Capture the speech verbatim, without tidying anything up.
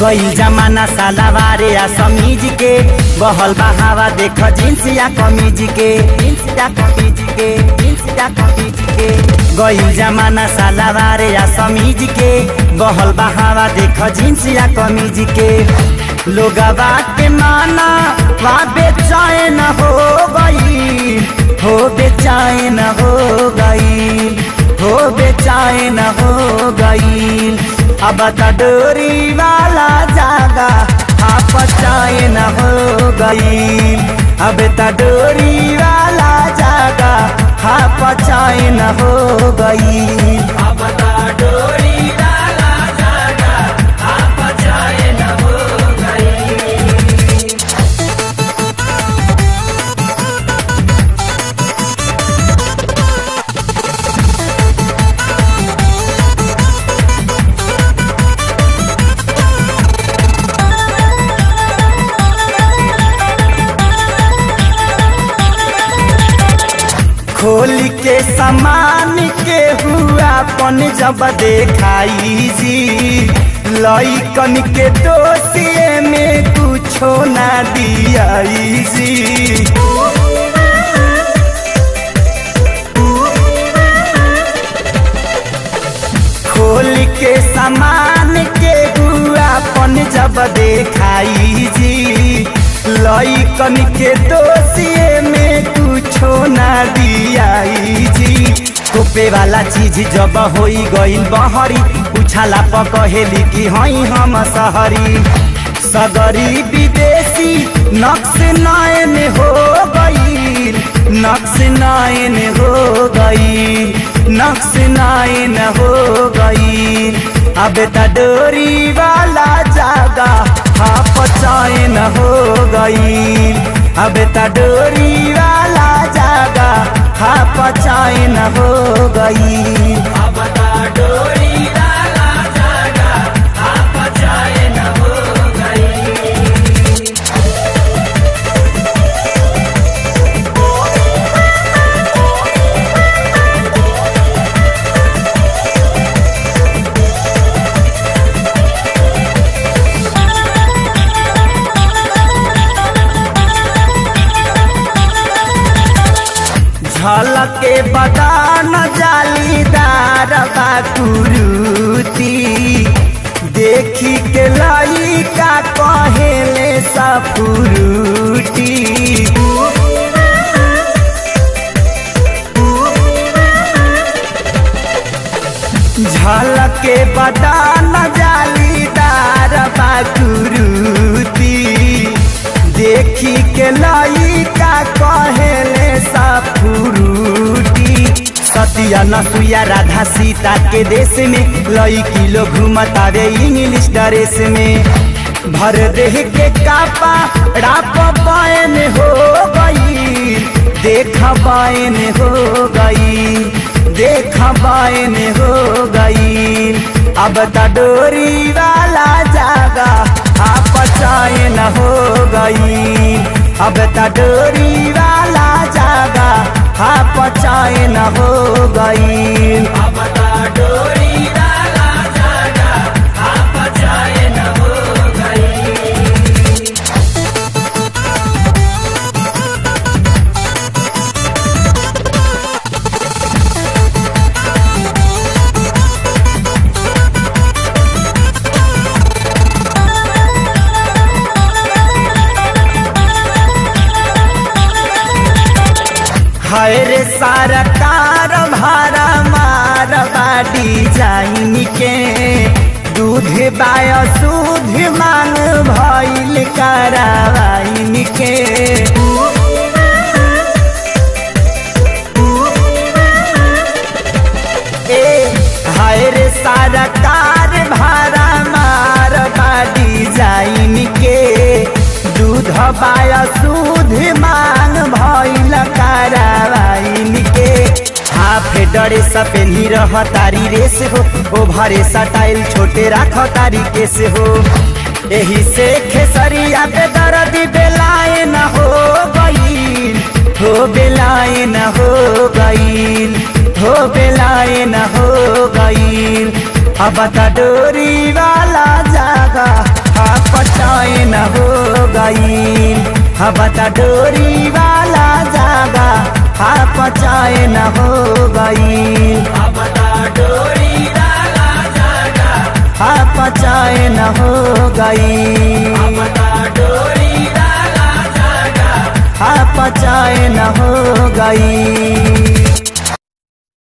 गई जमाना सालावारे या समीज के बहल बहावा देख जींस या कमीज के जींस या कमीज के जींस या कमीज के गई जमाना सालावारे या समीज के बहल बहावा देख जींस या कमीज के लोगवा के माना वा बेचैन हो गई हो बेचैन हो गई हो बेचैन हो गई अब त डोरी वाला जागा आप चैन हो गई अब त डोरी वाला जागा आप चैन हो गई अब त डोरी वाला जागा आप चैन हो गई। खोल के समान के हुआ पन जब देखाई जी लइकन के दोषिए में कुछो ना दियाई जी खोल के समान के हुआ पन जब देखाई जी लइकन के दोषिए में कुछो ना दियाई जी कोपे वाला चीज जब होई गईल बहरी उछाला पकहेली कि हई हम सहरी सगरी विदेशी नक्श नयन हो गईल नक्श नयन हो गईल नक्श नयन हो गईल अब त डोरी वाला जागा आप चैन हो गई अब त डोरी वाला जागा आप चैन हो गई अब त डोरी वाला जागा आप चैन हो गई। झलके बदान जालीदार बाकुरुती देखी के लइका कहेले सपुरुटी झलके बदान जालीदार बाकुरुती देखी के लइका कहेले सपुरुटी सतिया नसुया राधा सीता के देश में लइकी लोग घूमतावे इंग्लिश ड्रेस में भर देह के कापा राप बैन हो गई देख बैन हो गई देख बैन हो गई अब त डोरी वाला जागा आप चैन हो गई अब त डोरी वाला जागा आप चैन हो गई अब त डोरी वाला जागा आप चैन हो गई। हाय रे सरकार भारा मार बाडी जाइन के दूध बाय सूध मांग भइल करावाइन के ए हाय रे सरकार भारा मार बाडी जाइन के दूध बाय सूध मांग भइल करावाइन के हाफ डरे सपेनी रह तारी रेस हो ओ भरे सटाइल छोटे राख तारी केस हो एही से खेसरिया पे दर्द बेलाए न हो गई हो बेलाए न हो गई हो बेलाए न हो गई अब त डोरी वाला जागा हाफ चैन हो गई। बता डोरी वाला जागा हाफ चैन हो गई। डोरी वाला जागा हाफ चैन हो गई। डोरी वाला जागा हाफ चैन हो गई।